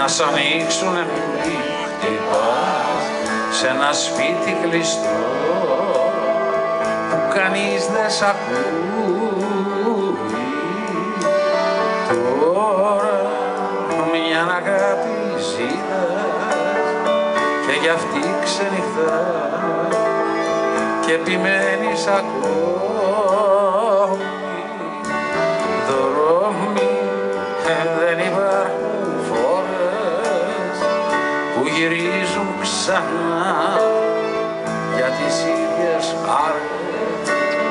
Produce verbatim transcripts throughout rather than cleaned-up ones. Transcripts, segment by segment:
να σ' ανοίξουνε μη χτυπάς σε ένα σπίτι κλειστό που κανείς δεν σ' ακούει. Τώρα μια αγάπη ζητάς και γι' αυτή ξενυχτάς και επιμένεις ακόμη. Δρόμοι δεν υπάρχουν φορές που γυρίζουν ξανά για τις ίδιες χάρες.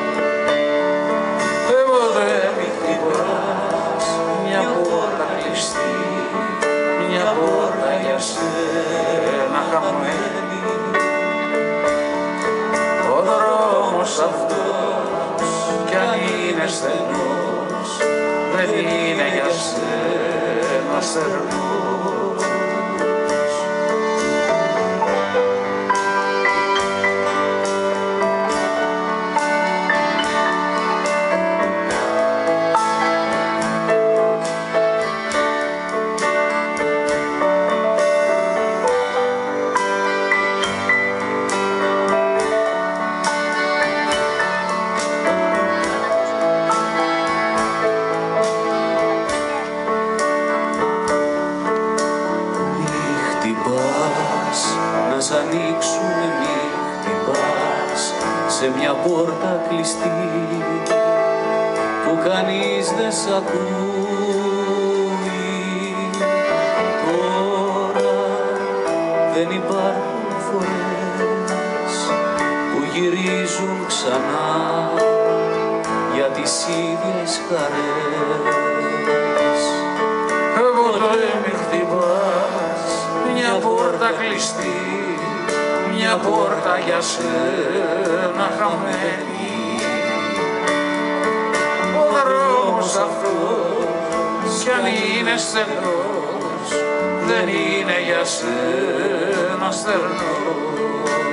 Ποτέ μη χτυπάς μια πόρτα κλειστή, μια πόρτα για σένα χαμένη. Ο δρόμος αυτός κι αν είναι στενός δεν είναι για σένα στερνός. Να σ' ανοίξουνε μη χτυπάς σε μια πόρτα κλειστή που κανείς δεν σ' ακούει. Τώρα δεν υπάρχουν φορές που γυρίζουν ξανά για τις ίδιες χαρές. Ποτέ μη χτυπάς μια πόρτα κλειστή, μια πόρτα για σένα χαμένη. Ο δρόμος αυτός κι αν είναι στενός δεν είναι για σένα στερνός.